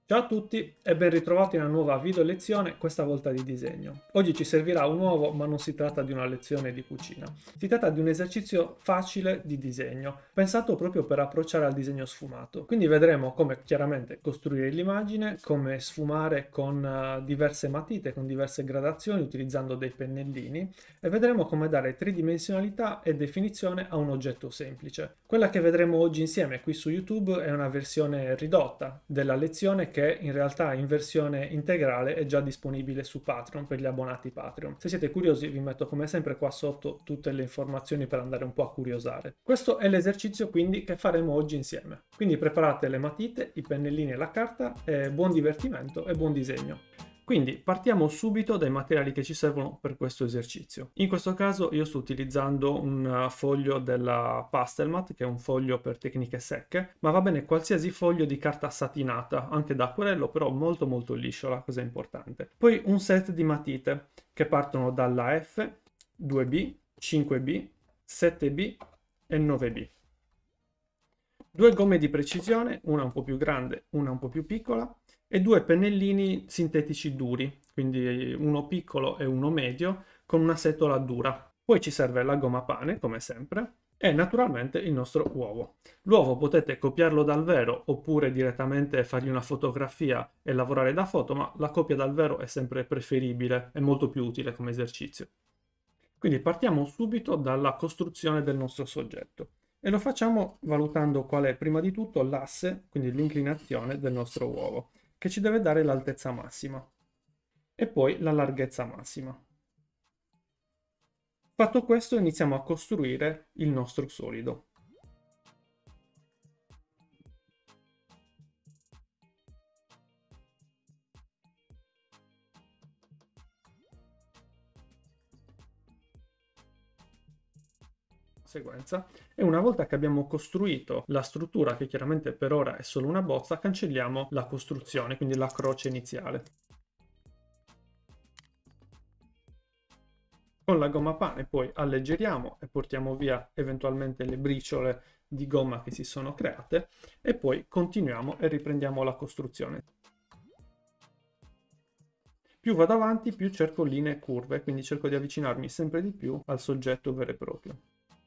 Ciao a tutti e ben ritrovati in una nuova video lezione, questa volta di disegno. Oggi ci servirà un uovo, ma non si tratta di una lezione di cucina. Si tratta di un esercizio facile di disegno, pensato proprio per approcciare al disegno sfumato. Quindi vedremo come chiaramente costruire l'immagine, come sfumare con diverse matite, con diverse gradazioni, utilizzando dei pennellini, e vedremo come dare tridimensionalità e definizione a un oggetto semplice. Quella che vedremo oggi insieme qui su YouTube è una versione ridotta della lezione che in realtà in versione integrale è già disponibile su Patreon per gli abbonati Patreon. Se siete curiosi vi metto come sempre qua sotto tutte le informazioni per andare un po' a curiosare. Questo è l'esercizio quindi che faremo oggi insieme. Quindi preparate le matite, i pennellini e la carta e buon divertimento e buon disegno. Quindi partiamo subito dai materiali che ci servono per questo esercizio. In questo caso io sto utilizzando un foglio della Pastelmat, che è un foglio per tecniche secche, ma va bene qualsiasi foglio di carta satinata, anche da acquerello, però molto liscio, la cosa importante. Poi un set di matite che partono dalla F, 2B, 5B, 7B e 9B. Due gomme di precisione, una un po' più grande, una un po' più piccola, e due pennellini sintetici duri, quindi uno piccolo e uno medio, con una setola dura. Poi ci serve la gomma pane, come sempre, e naturalmente il nostro uovo. L'uovo potete copiarlo dal vero oppure direttamente fargli una fotografia e lavorare da foto, ma la copia dal vero è sempre preferibile, è molto più utile come esercizio. Quindi partiamo subito dalla costruzione del nostro soggetto e lo facciamo valutando qual è prima di tutto l'asse, quindi l'inclinazione del nostro uovo, che ci deve dare l'altezza massima e poi la larghezza massima. Fatto questo iniziamo a costruire il nostro solido. Sequenza, e una volta che abbiamo costruito la struttura, che chiaramente per ora è solo una bozza, cancelliamo la costruzione, quindi la croce iniziale. Con la gomma pane poi alleggeriamo e portiamo via eventualmente le briciole di gomma che si sono create e poi continuiamo e riprendiamo la costruzione. Più vado avanti, più cerco linee curve, quindi cerco di avvicinarmi sempre di più al soggetto vero e proprio.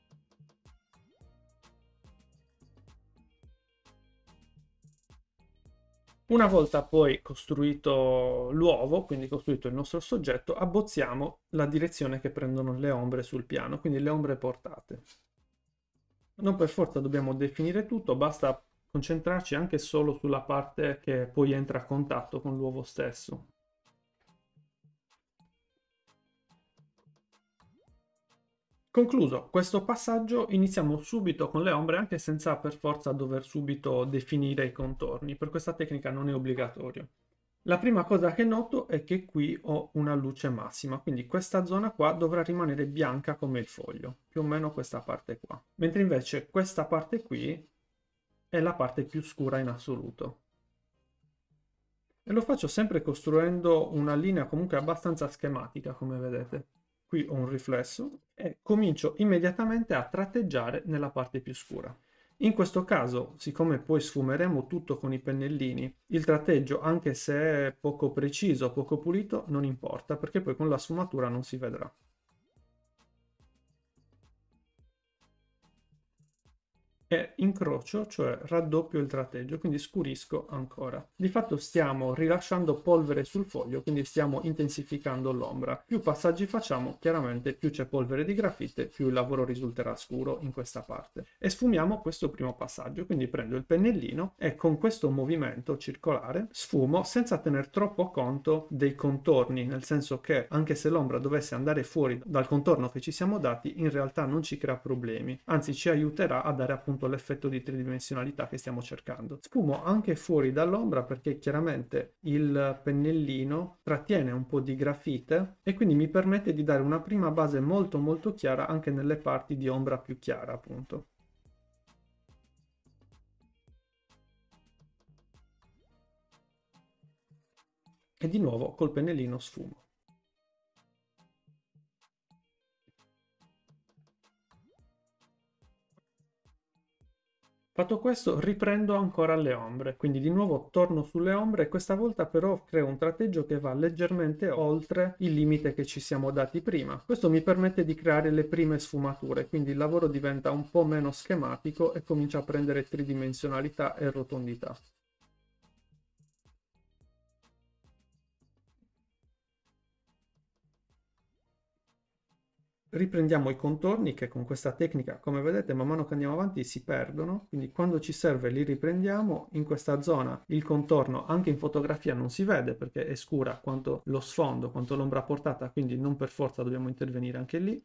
Una volta poi costruito l'uovo, quindi costruito il nostro soggetto, abbozziamo la direzione che prendono le ombre sul piano, quindi le ombre portate. Non per forza dobbiamo definire tutto, basta concentrarci anche solo sulla parte che poi entra a contatto con l'uovo stesso. Concluso questo passaggio, iniziamo subito con le ombre, anche senza per forza dover subito definire i contorni. Per questa tecnica non è obbligatorio. La prima cosa che noto è che qui ho una luce massima, quindi questa zona qua dovrà rimanere bianca come il foglio, più o meno questa parte qua. Mentre invece questa parte qui è la parte più scura in assoluto. E lo faccio sempre costruendo una linea comunque abbastanza schematica, come vedete. Qui ho un riflesso e comincio immediatamente a tratteggiare nella parte più scura. In questo caso, siccome poi sfumeremo tutto con i pennellini, il tratteggio, anche se è poco preciso, poco pulito, non importa, perché poi con la sfumatura non si vedrà. E incrocio, cioè raddoppio il tratteggio, quindi scurisco ancora. Di fatto stiamo rilasciando polvere sul foglio, quindi stiamo intensificando l'ombra. Più passaggi facciamo, chiaramente più c'è polvere di grafite, più il lavoro risulterà scuro in questa parte. E sfumiamo questo primo passaggio, quindi prendo il pennellino e con questo movimento circolare sfumo senza tener troppo conto dei contorni, nel senso che anche se l'ombra dovesse andare fuori dal contorno che ci siamo dati, in realtà non ci crea problemi, anzi ci aiuterà a dare appunto l'effetto di tridimensionalità che stiamo cercando. Sfumo anche fuori dall'ombra perché chiaramente il pennellino trattiene un po' di grafite e quindi mi permette di dare una prima base molto chiara anche nelle parti di ombra più chiara, appunto. E di nuovo col pennellino sfumo. Fatto questo, riprendo ancora le ombre, quindi di nuovo torno sulle ombre e questa volta però creo un tratteggio che va leggermente oltre il limite che ci siamo dati prima. Questo mi permette di creare le prime sfumature, quindi il lavoro diventa un po' meno schematico e comincia a prendere tridimensionalità e rotondità. Riprendiamo i contorni che con questa tecnica, come vedete, man mano che andiamo avanti si perdono, quindi quando ci serve li riprendiamo. In questa zona il contorno anche in fotografia non si vede perché è scura quanto lo sfondo, quanto l'ombra portata, quindi non per forza dobbiamo intervenire anche lì.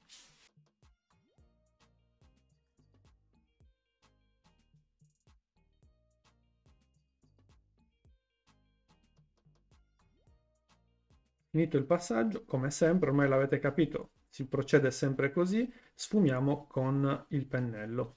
Finito il passaggio, come sempre, ormai l'avete capito, si procede sempre così, sfumiamo con il pennello.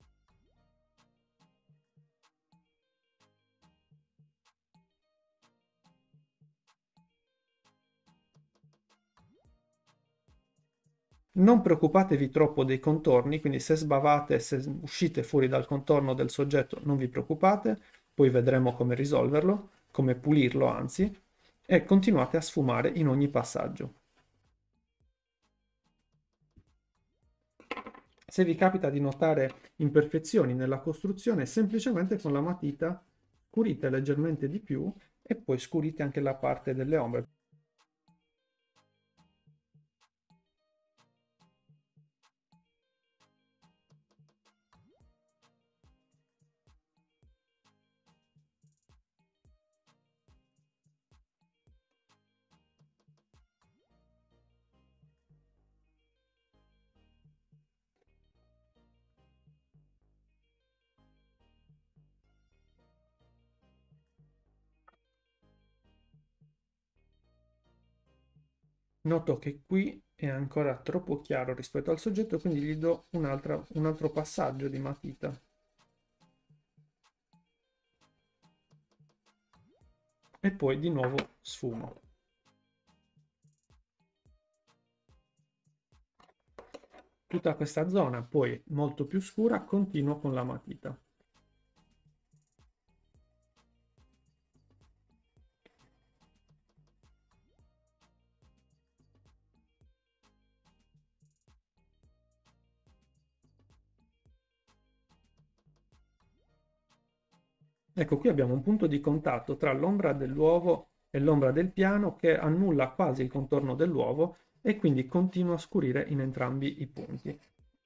Non preoccupatevi troppo dei contorni, quindi se sbavate, se uscite fuori dal contorno del soggetto, non vi preoccupate, poi vedremo come risolverlo, come pulirlo anzi, e continuate a sfumare in ogni passaggio. Se vi capita di notare imperfezioni nella costruzione, semplicemente con la matita scurite leggermente di più e poi scurite anche la parte delle ombre. Noto che qui è ancora troppo chiaro rispetto al soggetto, quindi gli do un altro passaggio di matita. E poi di nuovo sfumo. Tutta questa zona poi molto più scura, continuo con la matita. Ecco, qui abbiamo un punto di contatto tra l'ombra dell'uovo e l'ombra del piano che annulla quasi il contorno dell'uovo e quindi continua a scurire in entrambi i punti.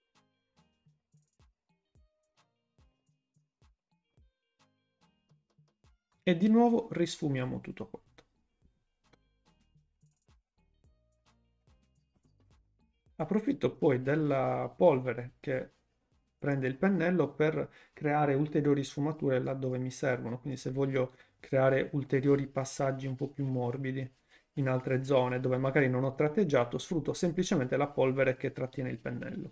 E di nuovo risfumiamo tutto quanto. Approfitto poi della polvere che prende il pennello per creare ulteriori sfumature laddove mi servono, quindi se voglio creare ulteriori passaggi un po' più morbidi in altre zone dove magari non ho tratteggiato, sfrutto semplicemente la polvere che trattiene il pennello.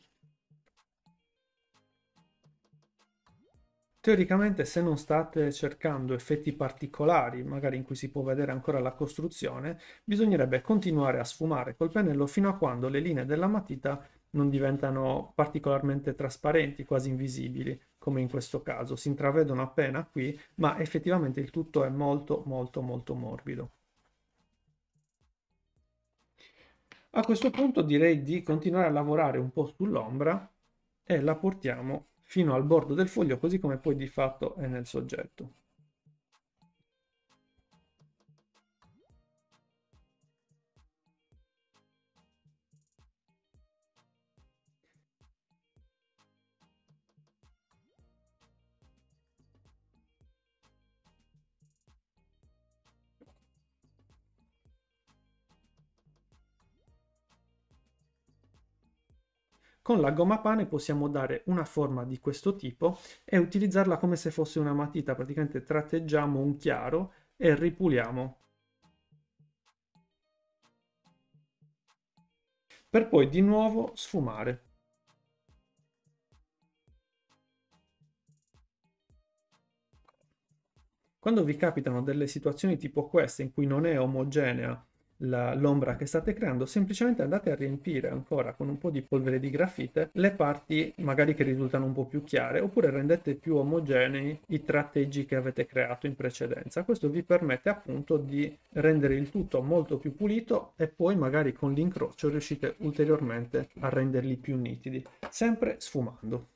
Teoricamente, se non state cercando effetti particolari, magari in cui si può vedere ancora la costruzione, bisognerebbe continuare a sfumare col pennello fino a quando le linee della matita non diventano particolarmente trasparenti, quasi invisibili, come in questo caso. Si intravedono appena qui, ma effettivamente il tutto è molto molto molto morbido. A questo punto direi di continuare a lavorare un po' sull'ombra e la portiamo fino al bordo del foglio, così come poi di fatto è nel soggetto. Con la gomma pane possiamo dare una forma di questo tipo e utilizzarla come se fosse una matita, praticamente tratteggiamo un chiaro e ripuliamo, per poi di nuovo sfumare. Quando vi capitano delle situazioni tipo queste in cui non è omogenea l'ombra che state creando, semplicemente andate a riempire ancora con un po' di polvere di grafite le parti magari che risultano un po' più chiare, oppure rendete più omogenei i tratteggi che avete creato in precedenza. Questo vi permette appunto di rendere il tutto molto più pulito e poi magari con l'incrocio riuscite ulteriormente a renderli più nitidi, sempre sfumando.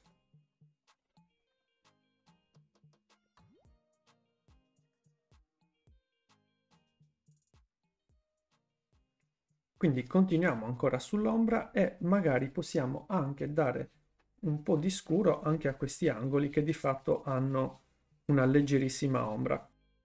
Quindi continuiamo ancora sull'ombra e magari possiamo anche dare un po' di scuro anche a questi angoli che di fatto hanno una leggerissima ombra.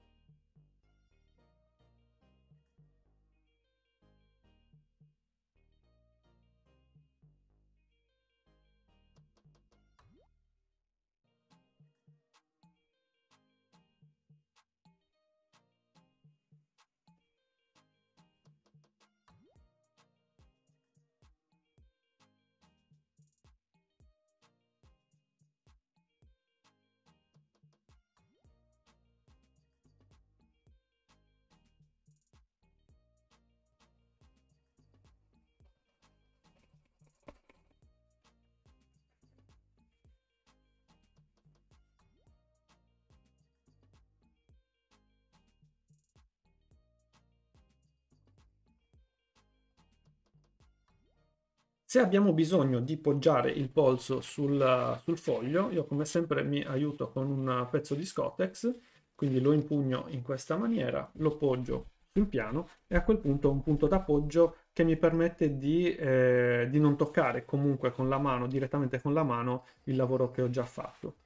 Se abbiamo bisogno di poggiare il polso sul foglio, io come sempre mi aiuto con un pezzo di Scottex, quindi lo impugno in questa maniera, lo poggio sul piano e a quel punto ho un punto d'appoggio che mi permette di non toccare comunque con la mano, direttamente con la mano, il lavoro che ho già fatto.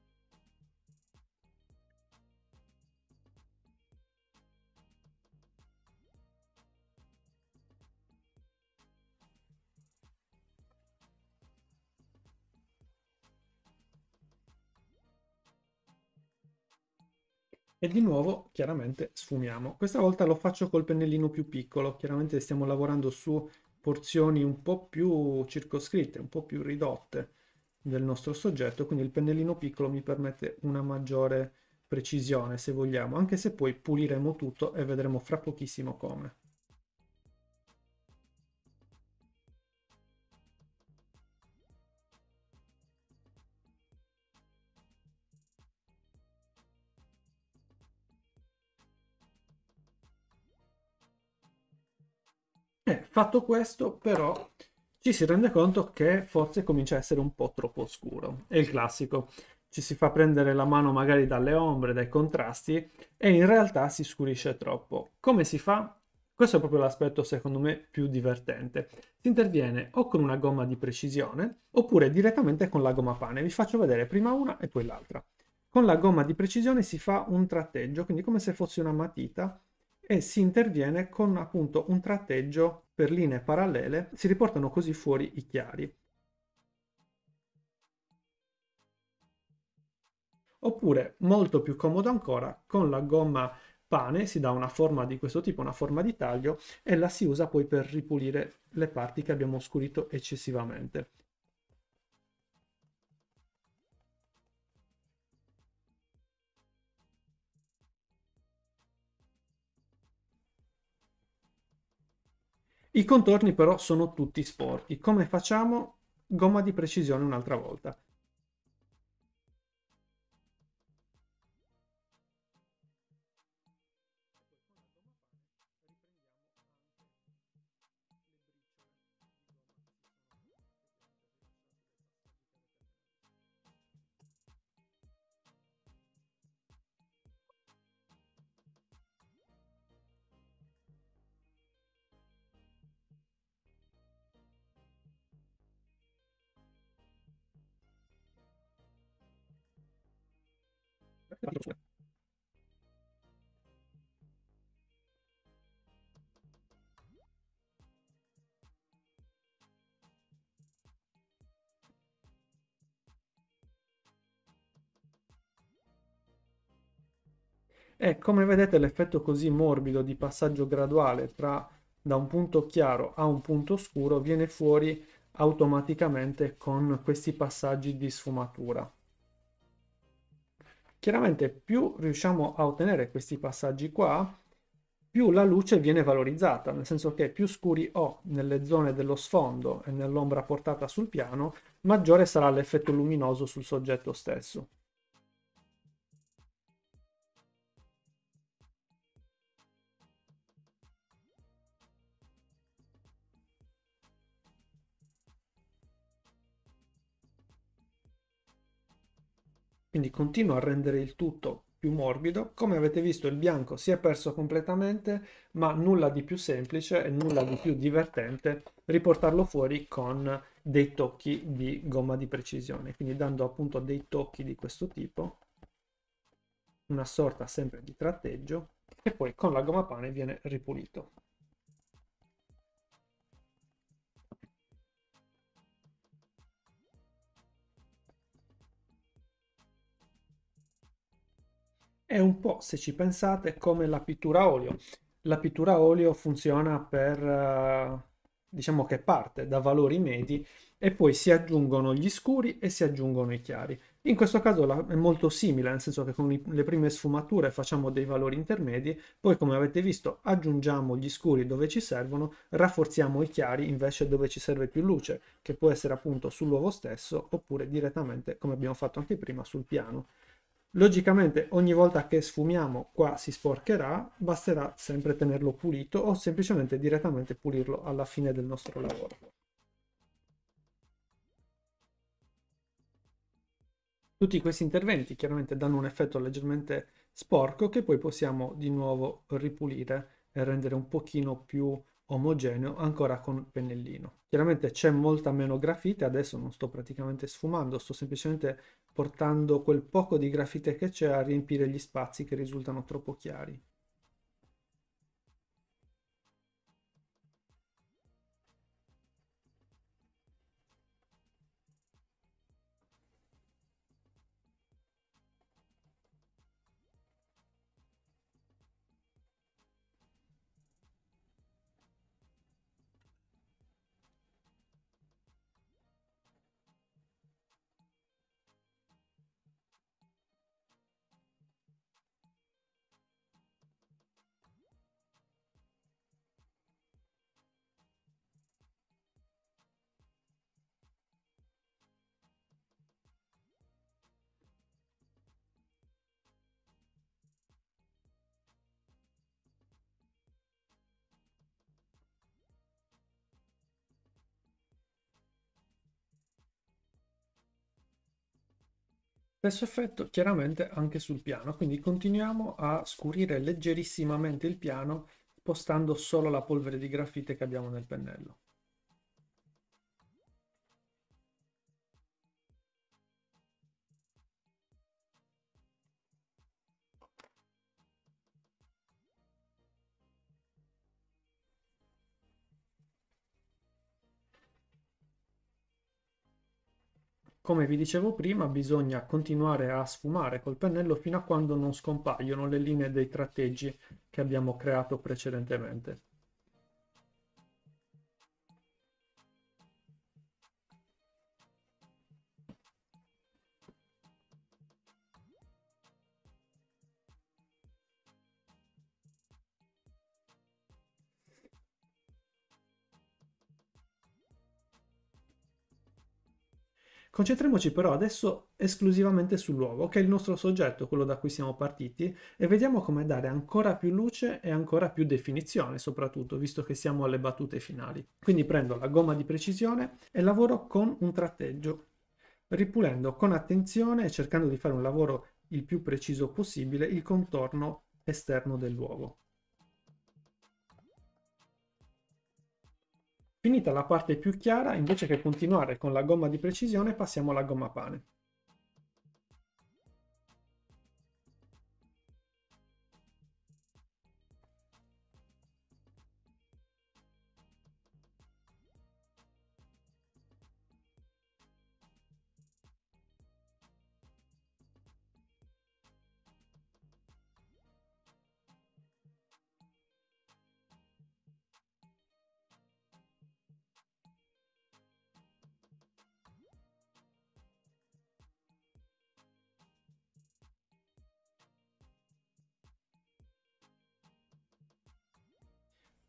E di nuovo, chiaramente, sfumiamo. Questa volta lo faccio col pennellino più piccolo. Chiaramente stiamo lavorando su porzioni un po' più circoscritte, un po' più ridotte del nostro soggetto, quindi il pennellino piccolo mi permette una maggiore precisione, se vogliamo, anche se poi puliremo tutto e vedremo fra pochissimo come. Fatto questo, però, ci si rende conto che forse comincia a essere un po' troppo scuro. È il classico. Ci si fa prendere la mano magari dalle ombre, dai contrasti, e in realtà si scurisce troppo. Come si fa? Questo è proprio l'aspetto, secondo me, più divertente. Si interviene o con una gomma di precisione, oppure direttamente con la gomma pane. Vi faccio vedere prima una e poi l'altra. Con la gomma di precisione si fa un tratteggio, quindi come se fosse una matita, e si interviene con appunto un tratteggio per linee parallele, si riportano così fuori i chiari. Oppure, molto più comodo ancora, con la gomma pane si dà una forma di questo tipo, una forma di taglio, e la si usa poi per ripulire le parti che abbiamo oscurito eccessivamente. I contorni però sono tutti sporchi. Come facciamo? Gomma di precisione un'altra volta. E come vedete l'effetto così morbido di passaggio graduale da un punto chiaro a un punto scuro viene fuori automaticamente con questi passaggi di sfumatura. Chiaramente più riusciamo a ottenere questi passaggi qua, più la luce viene valorizzata, nel senso che più scuri ho nelle zone dello sfondo e nell'ombra portata sul piano, maggiore sarà l'effetto luminoso sul soggetto stesso. Quindi continuo a rendere il tutto più morbido. Come avete visto, il bianco si è perso completamente, ma nulla di più semplice e nulla di più divertente riportarlo fuori con dei tocchi di gomma di precisione, quindi dando appunto dei tocchi di questo tipo, una sorta sempre di tratteggio, e poi con la gomma pane viene ripulito. È un po', se ci pensate, come la pittura a olio. La pittura a olio funziona per, diciamo che parte da valori medi e poi si aggiungono gli scuri e si aggiungono i chiari. In questo caso è molto simile, nel senso che con le prime sfumature facciamo dei valori intermedi, poi come avete visto aggiungiamo gli scuri dove ci servono, rafforziamo i chiari invece dove ci serve più luce, che può essere appunto sull'uovo stesso oppure direttamente, come abbiamo fatto anche prima, sul piano. Logicamente ogni volta che sfumiamo qua si sporcherà, basterà sempre tenerlo pulito o semplicemente direttamente pulirlo alla fine del nostro lavoro. Tutti questi interventi chiaramente danno un effetto leggermente sporco che poi possiamo di nuovo ripulire e rendere un pochino più omogeneo ancora con pennellino. Chiaramente c'è molta meno grafite, adesso non sto praticamente sfumando, sto semplicemente portando quel poco di grafite che c'è a riempire gli spazi che risultano troppo chiari. Stesso effetto chiaramente anche sul piano, quindi continuiamo a scurire leggerissimamente il piano spostando solo la polvere di grafite che abbiamo nel pennello. Come vi dicevo prima, bisogna continuare a sfumare col pennello fino a quando non scompaiono le linee dei tratteggi che abbiamo creato precedentemente. Concentriamoci però adesso esclusivamente sull'uovo, che è il nostro soggetto, quello da cui siamo partiti, e vediamo come dare ancora più luce e ancora più definizione, soprattutto, visto che siamo alle battute finali. Quindi prendo la gomma di precisione e lavoro con un tratteggio, ripulendo con attenzione e cercando di fare un lavoro il più preciso possibile il contorno esterno dell'uovo. Finita la parte più chiara, invece che continuare con la gomma di precisione, passiamo alla gomma pane.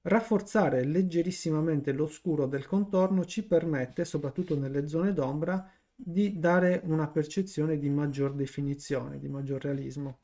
Rafforzare leggerissimamente lo scuro del contorno ci permette, soprattutto nelle zone d'ombra, di dare una percezione di maggior definizione, di maggior realismo.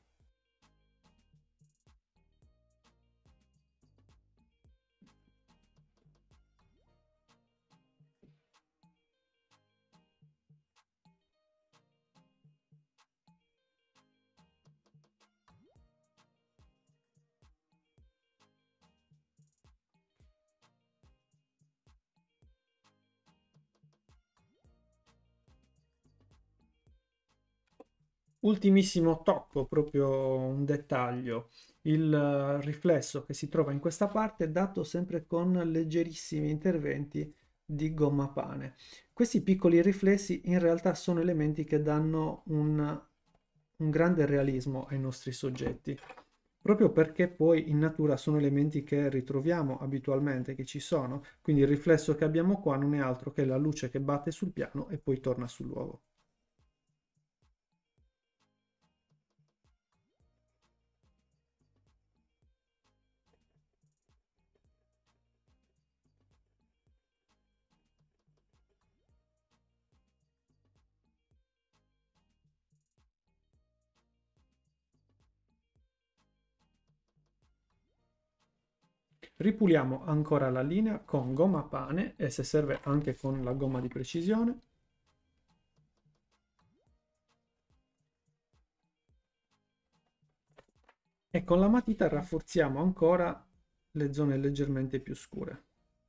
Ultimissimo tocco, proprio un dettaglio, il riflesso che si trova in questa parte è dato sempre con leggerissimi interventi di gomma pane. Questi piccoli riflessi in realtà sono elementi che danno un grande realismo ai nostri soggetti, proprio perché poi in natura sono elementi che ritroviamo abitualmente, che ci sono, quindi il riflesso che abbiamo qua non è altro che la luce che batte sul piano e poi torna sull'uovo. Ripuliamo ancora la linea con gomma pane e se serve anche con la gomma di precisione. E con la matita rafforziamo ancora le zone leggermente più scure.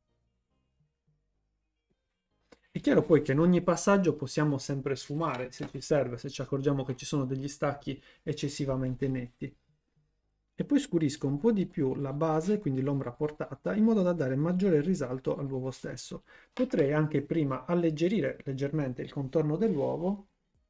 È chiaro poi che in ogni passaggio possiamo sempre sfumare se ci serve, se ci accorgiamo che ci sono degli stacchi eccessivamente netti. E poi scurisco un po' di più la base, quindi l'ombra portata, in modo da dare maggiore risalto all'uovo stesso. Potrei anche prima alleggerire leggermente il contorno dell'uovo.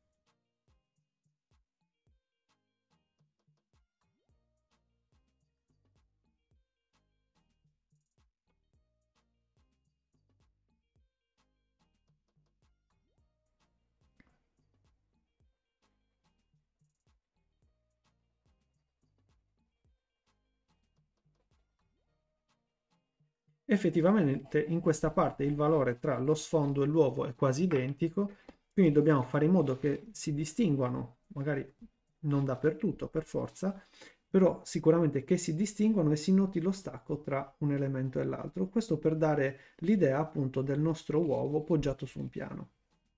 Effettivamente in questa parte il valore tra lo sfondo e l'uovo è quasi identico, quindi dobbiamo fare in modo che si distinguano, magari non dappertutto per forza, però sicuramente che si distinguano e si noti lo stacco tra un elemento e l'altro. Questo per dare l'idea appunto del nostro uovo poggiato su un piano.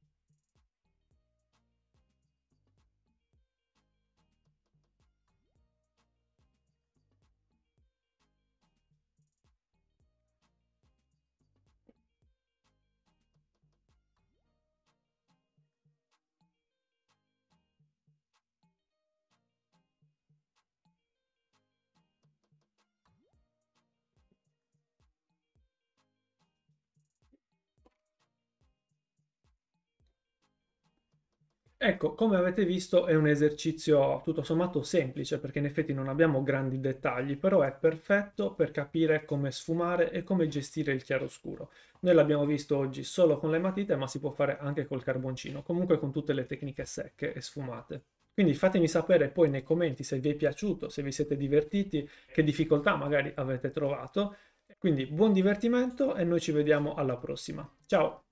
Ecco, come avete visto è un esercizio tutto sommato semplice perché in effetti non abbiamo grandi dettagli, però è perfetto per capire come sfumare e come gestire il chiaroscuro. Noi l'abbiamo visto oggi solo con le matite, ma si può fare anche col carboncino, comunque con tutte le tecniche secche e sfumate. Quindi fatemi sapere poi nei commenti se vi è piaciuto, se vi siete divertiti, che difficoltà magari avete trovato. Quindi buon divertimento e noi ci vediamo alla prossima. Ciao!